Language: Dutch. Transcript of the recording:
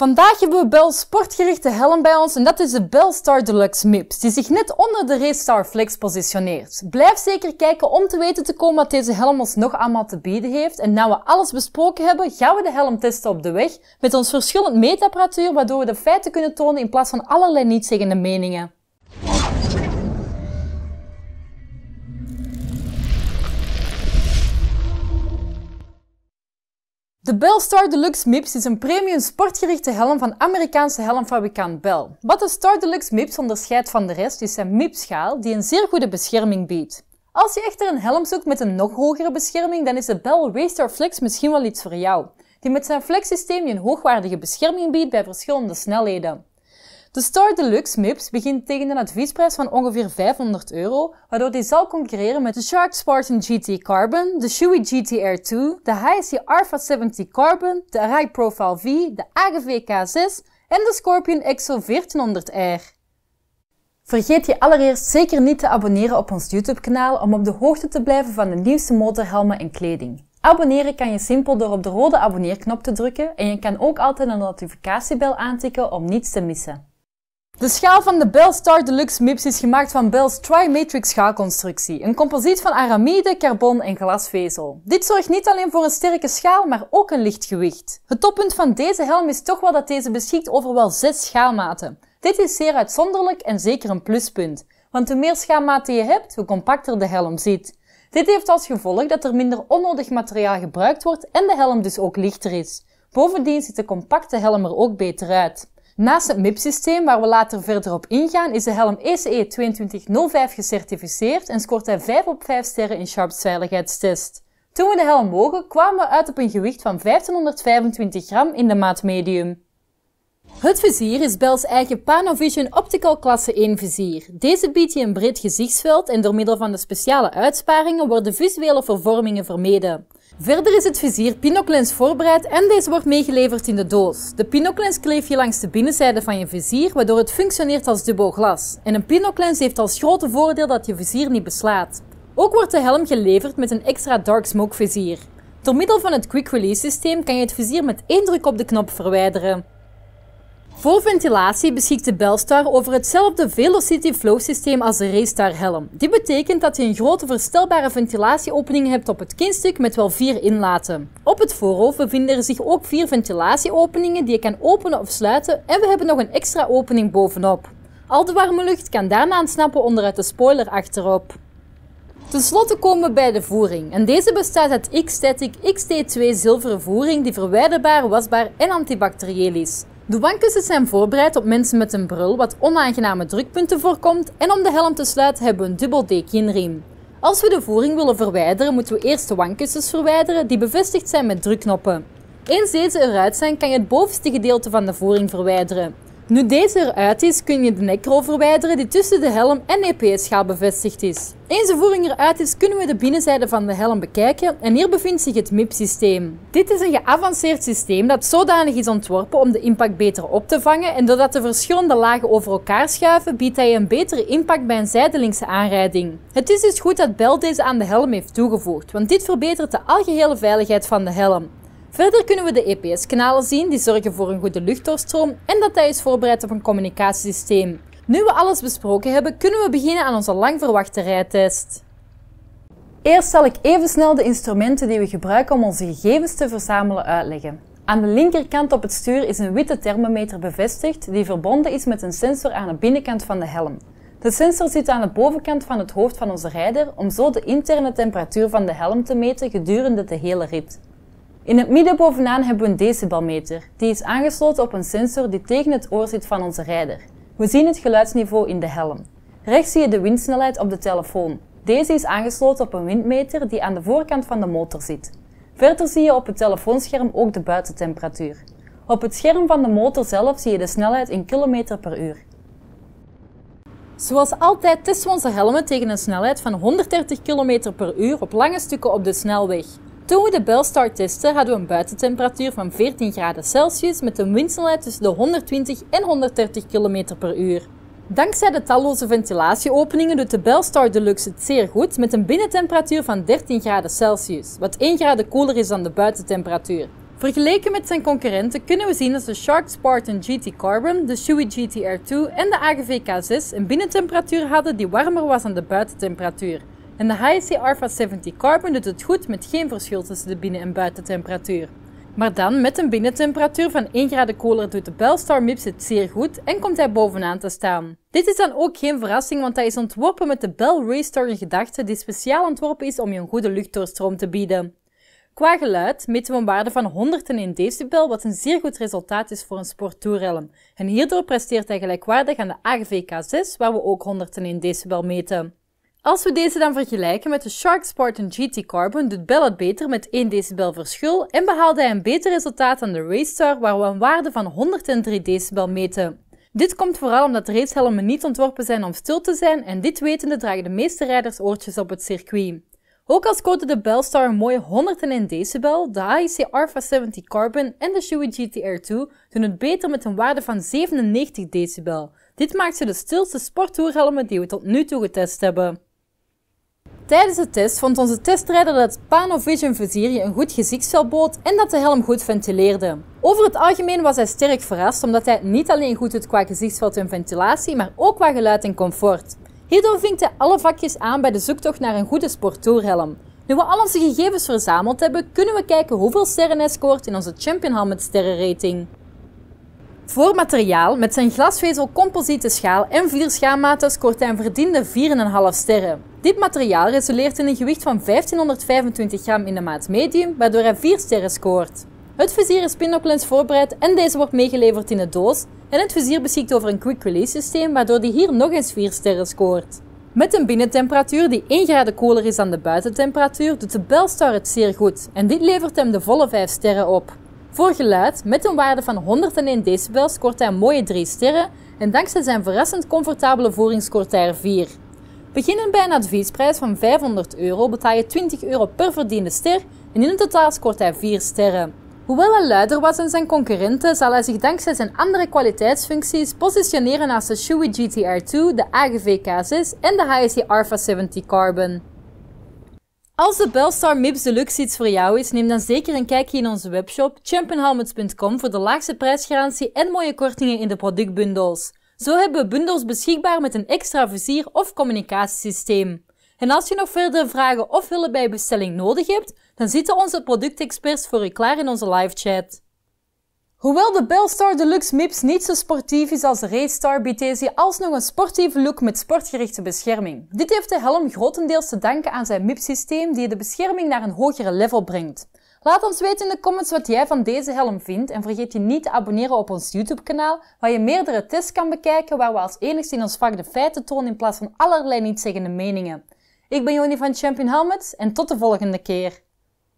Vandaag hebben we Bell's sportgerichte helm bij ons en dat is de Bellstar Deluxe MIPS, die zich net onder de Racestar Flex positioneert. Blijf zeker kijken om te weten te komen wat deze helm ons nog allemaal te bieden heeft. En nu we alles besproken hebben, gaan we de helm testen op de weg met ons verschillend meetapparatuur, waardoor we de feiten kunnen tonen in plaats van allerlei nietszeggende meningen. De Bellstar Deluxe MIPS is een premium sportgerichte helm van Amerikaanse helmfabrikant Bell. Wat de Star Deluxe MIPS onderscheidt van de rest is zijn MIPS-schaal die een zeer goede bescherming biedt. Als je echter een helm zoekt met een nog hogere bescherming, dan is de Bell Racestar Flex misschien wel iets voor jou, die met zijn Flex-systeem je een hoogwaardige bescherming biedt bij verschillende snelheden. De Star Deluxe MIPS begint tegen een adviesprijs van ongeveer €500, waardoor die zal concurreren met de Shark Spartan GT Carbon, de Shoei GT Air 2, de HSC Alpha 70 Carbon, de Arai Profile V, de AGV K6 en de Scorpion Exo 1400R. Vergeet je allereerst zeker niet te abonneren op ons YouTube-kanaal om op de hoogte te blijven van de nieuwste motorhelmen en kleding. Abonneren kan je simpel door op de rode abonneerknop te drukken en je kan ook altijd een notificatiebel aantikken om niets te missen. De schaal van de Bellstar Deluxe MIPS is gemaakt van Bell's Tri-Matrix schaalconstructie, een composiet van aramide, carbon en glasvezel. Dit zorgt niet alleen voor een sterke schaal, maar ook een licht gewicht. Het toppunt van deze helm is toch wel dat deze beschikt over wel 6 schaalmaten. Dit is zeer uitzonderlijk en zeker een pluspunt, want hoe meer schaalmaten je hebt, hoe compacter de helm zit. Dit heeft als gevolg dat er minder onnodig materiaal gebruikt wordt en de helm dus ook lichter is. Bovendien ziet de compacte helm er ook beter uit. Naast het MIPS-systeem, waar we later verder op ingaan, is de helm ECE 2205 gecertificeerd en scoort hij 5 op 5 sterren in Sharps veiligheidstest. Toen we de helm wogen, kwamen we uit op een gewicht van 1525 gram in de maat medium. Het vizier is Bell's eigen Panavision Optical klasse 1 vizier. Deze biedt je een breed gezichtsveld en door middel van de speciale uitsparingen worden visuele vervormingen vermeden. Verder is het vizier Pinoclens voorbereid en deze wordt meegeleverd in de doos. De Pinoclens kleef je langs de binnenzijde van je vizier, waardoor het functioneert als dubbel glas. En een Pinoclens heeft als grote voordeel dat je vizier niet beslaat. Ook wordt de helm geleverd met een extra dark smoke vizier. Door middel van het quick release systeem kan je het vizier met 1 druk op de knop verwijderen. Voor ventilatie beschikt de Bellstar over hetzelfde Velocity Flow systeem als de Racestar helm. Dit betekent dat je een grote verstelbare ventilatieopening hebt op het kinstuk met wel 4 inlaten. Op het voorhoofd bevinden er zich ook 4 ventilatieopeningen die je kan openen of sluiten en we hebben nog een extra opening bovenop. Al de warme lucht kan daarna ontsnappen onderuit de spoiler achterop. Ten slotte komen we bij de voering en deze bestaat uit X-Static XT2 zilveren voering die verwijderbaar, wasbaar en antibacterieel is. De wandkussens zijn voorbereid op mensen met een brul wat onaangename drukpunten voorkomt en om de helm te sluiten hebben we een dubbel D-kinriem. Als we de voering willen verwijderen moeten we eerst de wandkussens verwijderen die bevestigd zijn met drukknoppen. Eens deze eruit zijn kan je het bovenste gedeelte van de voering verwijderen. Nu deze eruit is kun je de nekrol verwijderen die tussen de helm en EPS-schaal bevestigd is. Eens de voering eruit is kunnen we de binnenzijde van de helm bekijken en hier bevindt zich het MIPS-systeem. Dit is een geavanceerd systeem dat zodanig is ontworpen om de impact beter op te vangen en doordat de verschillende lagen over elkaar schuiven biedt hij een betere impact bij een zijdelingse aanrijding. Het is dus goed dat Bell deze aan de helm heeft toegevoegd, want dit verbetert de algehele veiligheid van de helm. Verder kunnen we de EPS-kanalen zien die zorgen voor een goede luchtdoorstroom en dat hij is voorbereid op een communicatiesysteem. Nu we alles besproken hebben, kunnen we beginnen aan onze lang verwachte rijtest. Eerst zal ik even snel de instrumenten die we gebruiken om onze gegevens te verzamelen uitleggen. Aan de linkerkant op het stuur is een witte thermometer bevestigd die verbonden is met een sensor aan de binnenkant van de helm. De sensor zit aan de bovenkant van het hoofd van onze rijder om zo de interne temperatuur van de helm te meten gedurende de hele rit. In het midden bovenaan hebben we een decibelmeter. Die is aangesloten op een sensor die tegen het oor zit van onze rijder. We zien het geluidsniveau in de helm. Rechts zie je de windsnelheid op de telefoon. Deze is aangesloten op een windmeter die aan de voorkant van de motor zit. Verder zie je op het telefoonscherm ook de buitentemperatuur. Op het scherm van de motor zelf zie je de snelheid in km per uur. Zoals altijd testen we onze helmen tegen een snelheid van 130 km per uur op lange stukken op de snelweg. Toen we de Bellstar testen hadden we een buitentemperatuur van 14 graden Celsius met een windsnelheid tussen de 120 en 130 km per uur. Dankzij de talloze ventilatieopeningen doet de Bellstar Deluxe het zeer goed met een binnentemperatuur van 13 graden Celsius, wat 1 graden koeler is dan de buitentemperatuur. Vergeleken met zijn concurrenten kunnen we zien dat de Shark Spartan GT Carbon, de Shoei GT-R2 en de AGV K6 een binnentemperatuur hadden die warmer was dan de buitentemperatuur. En de HSC Alpha 70 Carbon doet het goed met geen verschil tussen de binnen- en buitentemperatuur. Maar dan, met een binnentemperatuur van 1 graden koeler doet de Belstar MIPS het zeer goed en komt hij bovenaan te staan. Dit is dan ook geen verrassing, want hij is ontworpen met de Bell Raystar in gedachte die speciaal ontworpen is om je een goede luchtdoorstroom te bieden. Qua geluid meten we een waarde van 101 decibel, wat een zeer goed resultaat is voor een sporttoerhelm. En hierdoor presteert hij gelijkwaardig aan de AGV K6, waar we ook 101 decibel meten. Als we deze dan vergelijken met de Shark Spartan GT Carbon, doet Bell het beter met 1 decibel verschil en behaalde hij een beter resultaat dan de Raystar, waar we een waarde van 103 decibel meten. Dit komt vooral omdat racehelmen niet ontworpen zijn om stil te zijn en dit wetende dragen de meeste rijders oortjes op het circuit. Ook al scoorde de Belstar een mooie 101 decibel, de HSC Alpha 70 Carbon en de Shoei GT-R2 doen het beter met een waarde van 97 decibel. Dit maakt ze de stilste sporttoerhelmen die we tot nu toe getest hebben. Tijdens de test vond onze testrijder dat het Panovision vizier je een goed gezichtsveld bood en dat de helm goed ventileerde. Over het algemeen was hij sterk verrast omdat hij het niet alleen goed doet qua gezichtsveld en ventilatie, maar ook qua geluid en comfort. Hierdoor vinkt hij alle vakjes aan bij de zoektocht naar een goede sporttoerhelm. Nu we al onze gegevens verzameld hebben, kunnen we kijken hoeveel sterren hij scoort in onze Champion Helmet sterrenrating. Voor materiaal, met zijn glasvezel composiete schaal en 4 schaammaten scoort hij een verdiende 4,5 sterren. Dit materiaal resulteert in een gewicht van 1525 gram in de maat medium, waardoor hij 4 sterren scoort. Het vizier is pin-up-lens voorbereid en deze wordt meegeleverd in de doos. En het vizier beschikt over een quick-release systeem, waardoor hij hier nog eens 4 sterren scoort. Met een binnentemperatuur die 1 graden koeler is dan de buitentemperatuur, doet de Belstar het zeer goed. En dit levert hem de volle 5 sterren op. Voor geluid, met een waarde van 101 decibel, scoort hij een mooie 3 sterren. En dankzij zijn verrassend comfortabele voering scoort hij er 4. Beginnend bij een adviesprijs van €500 betaal je €20 per verdiende ster. En in het totaal scoort hij 4 sterren. Hoewel hij luider was dan zijn concurrenten, zal hij zich dankzij zijn andere kwaliteitsfuncties positioneren naast de Shoei GT-R2, de AGV K6 en de HSC Alpha 70 Carbon. Als de Belstar MIPS Deluxe iets voor jou is, neem dan zeker een kijkje in onze webshop championhelmets.com voor de laagste prijsgarantie en mooie kortingen in de productbundels. Zo hebben we bundels beschikbaar met een extra vizier of communicatiesysteem. En als je nog verdere vragen of hulp bij je bestelling nodig hebt, dan zitten onze productexperts voor u klaar in onze live chat. Hoewel de Belstar Deluxe MIPS niet zo sportief is als de Raystar, biedt deze alsnog een sportieve look met sportgerichte bescherming. Dit heeft de helm grotendeels te danken aan zijn MIPS-systeem die de bescherming naar een hogere level brengt. Laat ons weten in de comments wat jij van deze helm vindt en vergeet je niet te abonneren op ons YouTube-kanaal, waar je meerdere tests kan bekijken waar we als enigste in ons vak de feiten tonen in plaats van allerlei nietszeggende meningen. Ik ben Joni van Champion Helmets en tot de volgende keer.